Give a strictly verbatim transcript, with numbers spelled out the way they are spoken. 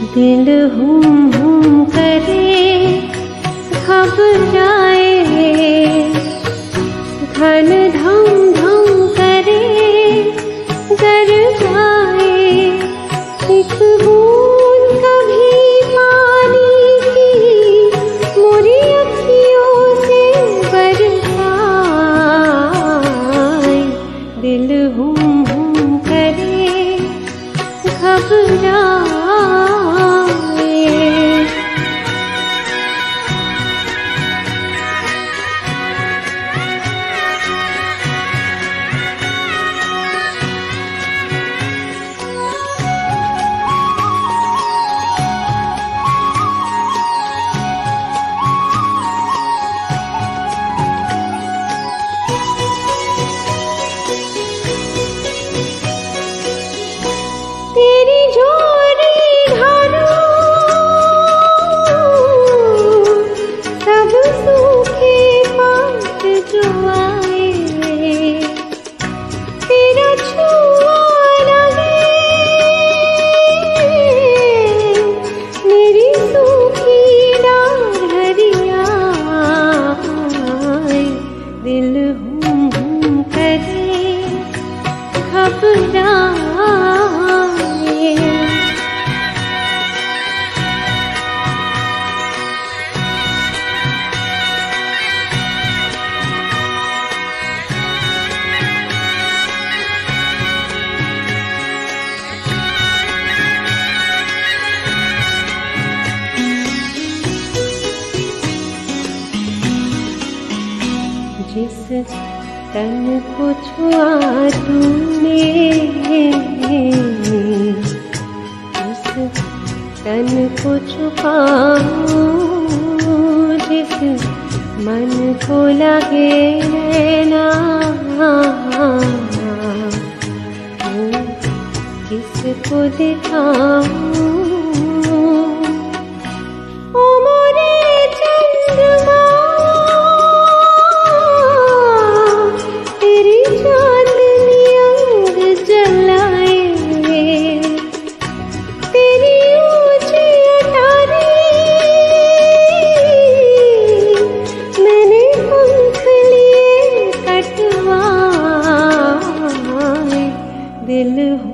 दिल हुम हुम करे घबराए, धन धम धम करे डर जाए। एक बूंद कभी पानी की मोरी अखियों से बरसाए, दिल हुम हुम करे घबराए। तेरी झोली घरों सब सूखे पात जो आए, तेरा छुआ लगे मेरी सूखी डार हरियाए, दिल हुम हुम करे घबराए। जिस तन को छुआ तूने, उस तन को छुपाऊं, जिस मन को लगे ना वो किसको दिखाऊं। ओ मोरे चंद्रमा दिल